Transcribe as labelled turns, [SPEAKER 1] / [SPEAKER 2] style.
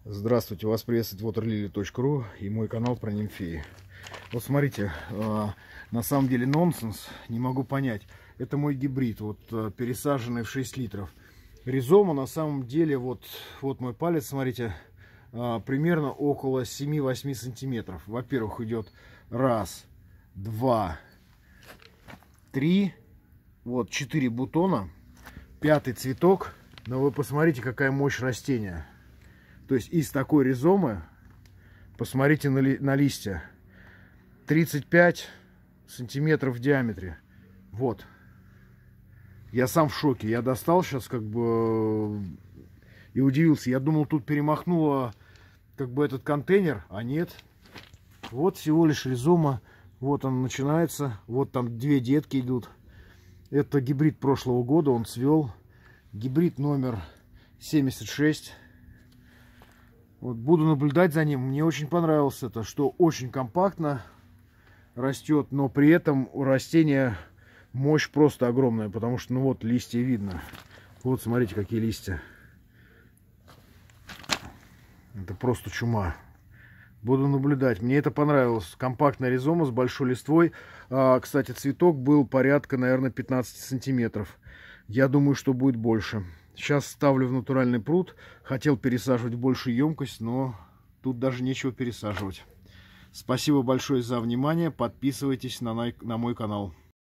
[SPEAKER 1] Здравствуйте, вас приветствует waterlily.ru и мой канал про нимфеи. Вот смотрите, на самом деле нонсенс, не могу понять. Это мой гибрид, пересаженный в 6 литров. Ризома на самом деле, вот мой палец, смотрите, примерно около 7-8 сантиметров. Во-первых, идет раз, два, три, 4 бутона, 5-й цветок. Но вы посмотрите, какая мощь растения. То есть из такой ризомы, посмотрите на листья, 35 сантиметров в диаметре. Вот. Я сам в шоке. Я достал сейчас и удивился. Я думал, тут перемахнуло этот контейнер, а нет. Вот всего лишь ризома. Вот он начинается. Вот там 2 детки идут. Это гибрид прошлого года, он цвел. Гибрид номер 76. Буду наблюдать за ним. Мне очень понравилось это, что очень компактно растет, но при этом у растения мощь просто огромная, потому что, листья видно. Вот, смотрите, какие листья. Это просто чума. Буду наблюдать. Мне это понравилось. Компактная ризома с большой листвой. Кстати, цветок был порядка, наверное, 15 сантиметров. Я думаю, что будет больше. Сейчас ставлю в натуральный пруд. Хотел пересаживать в большую емкость, но тут даже нечего пересаживать. Спасибо большое за внимание. Подписывайтесь на мой канал.